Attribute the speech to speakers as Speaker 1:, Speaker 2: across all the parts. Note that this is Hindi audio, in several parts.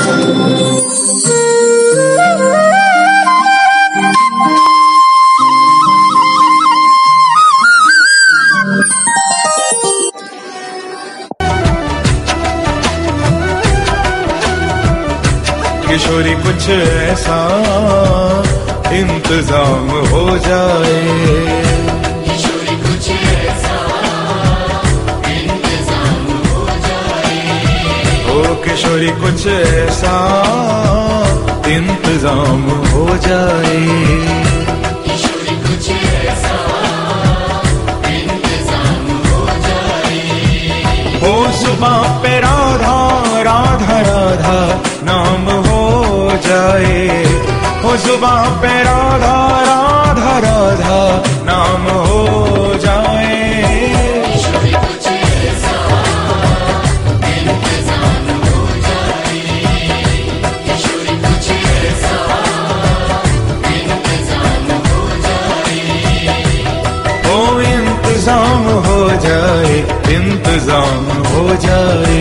Speaker 1: किशोरी कुछ ऐसा इंतजाम हो जाए,
Speaker 2: किशोरी कुछ ऐसा इंतजाम हो जाए,
Speaker 1: ओ किशोरी कुछ ऐसा इंतजाम हो जाए,
Speaker 2: किशोरी कुछ ऐसा इंतजाम हो जाए।
Speaker 1: हो सुबह पे राधा राधा राधा नाम हो जाए, हो जुबां पे राधा राधा राधा नाम हो जाए,
Speaker 2: किशोरी कुछ ऐसा इंतजाम हो जाए, किशोरी कुछ ऐसा इंतजाम हो जाए,
Speaker 1: ओ इंतजाम हो जाए, इंतजाम हो जाए।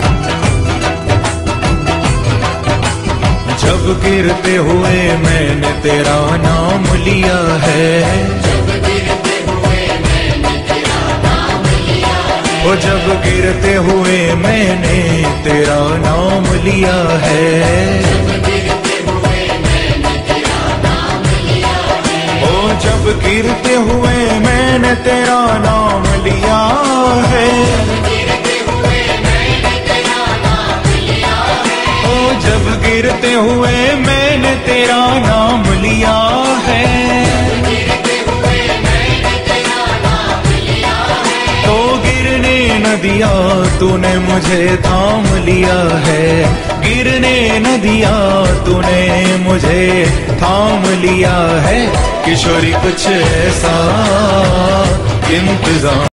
Speaker 1: जब गिरते हुए मैंने तेरा नाम लिया है,
Speaker 2: जब गिरते हुए मैंने तेरा नाम लिया है,
Speaker 1: ओ जब गिरते हुए मैंने तेरा नाम लिया है,
Speaker 2: जब गिरते हुए मैंने तेरा नाम लिया है,
Speaker 1: ओ जब गिरते हुए मैंने तेरा नाम लिया है,
Speaker 2: गिरते हुए मैंने तेरा नाम लिया है,
Speaker 1: ओ जब गिरते हुए मैंने तेरा नाम लिया है,
Speaker 2: गिरते हुए मैंने तेरा नाम लिया है,
Speaker 1: तो गिरने न दिया तूने मुझे थाम लिया है, गिरने न दिया तूने मुझे थाम लिया है, किशोरी कुछ ऐसा इंतजाम